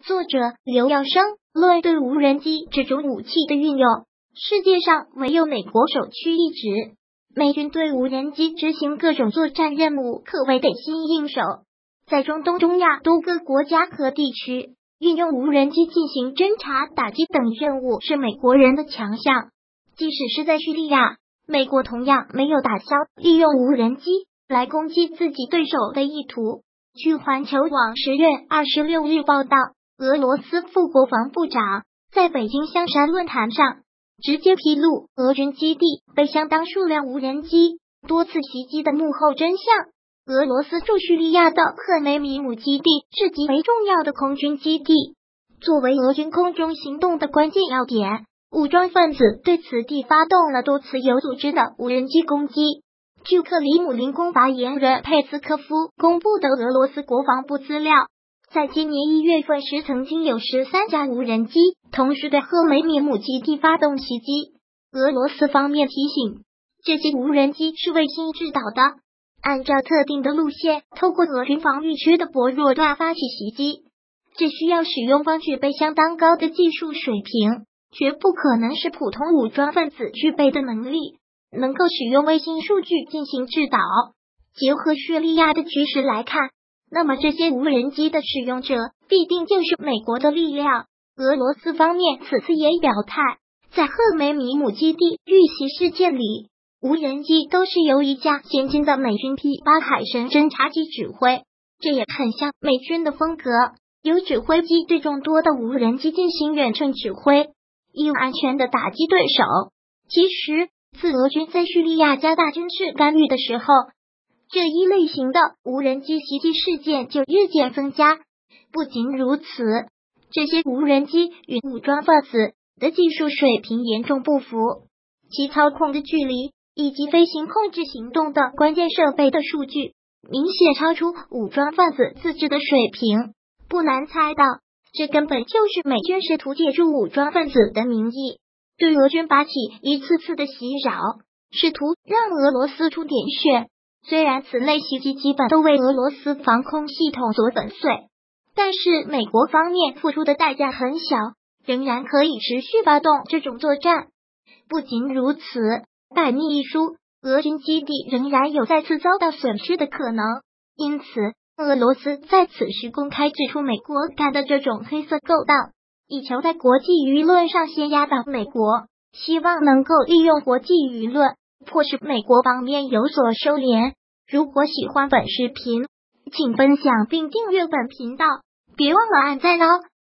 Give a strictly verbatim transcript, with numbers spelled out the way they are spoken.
作者刘耀生论对无人机这种武器的运用，世界上唯有美国首屈一指。美军对无人机执行各种作战任务可谓得心应手，在中东、中亚多个国家和地区，运用无人机进行侦察、打击等任务是美国人的强项。即使是在叙利亚，美国同样没有打消利用无人机来攻击自己对手的意图。据环球网十月二十六日报道，俄罗斯副国防部长在北京香山论坛上直接披露俄军基地被相当数量无人机多次袭击的幕后真相。俄罗斯驻叙利亚的赫梅米姆基地是极为重要的空军基地，作为俄军空中行动的关键要点，武装分子对此地发动了多次有组织的无人机攻击。据克里姆林宫发言人佩斯科夫公布的俄罗斯国防部资料，在今年一月份时，曾经有十三架无人机同时对赫梅米姆基地发动袭击。俄罗斯方面提醒，这些无人机是卫星制导的，按照特定的路线，透过俄军防御区的薄弱段发起袭击。这需要使用方具备相当高的技术水平，绝不可能是普通武装分子具备的能力，能够使用卫星数据进行制导。结合叙利亚的局势来看，那么这些无人机的使用者必定就是美国的力量。俄罗斯方面此次也表态，在赫梅米姆基地遇袭事件里，无人机都是由一架先进的美军 P 八 海神侦察机指挥，这也很像美军的风格，由指挥机对众多的无人机进行远程指挥，以安全的打击对手。其实自俄军在叙利亚加大军事干预的时候，这一类型的无人机袭击事件就日渐增加。不仅如此，这些无人机与武装分子的技术水平严重不符，其操控的距离以及飞行控制行动的关键设备的数据明显超出武装分子自制的水平。不难猜到，这根本就是美军试图借助武装分子的名义，对俄军发起一次次的袭扰，试图让俄罗斯出点血。虽然此类袭击基本都为俄罗斯防空系统所粉碎，但是美国方面付出的代价很小，仍然可以持续发动这种作战。不仅如此，百密一疏，俄军基地仍然有再次遭到损失的可能。因此，俄罗斯在此时公开指出美国干的这种黑色勾当，以求在国际舆论上先压倒美国，希望能够利用国际舆论迫使美国方面有所收敛。如果喜欢本视频，请分享并订阅本频道，别忘了按赞哦。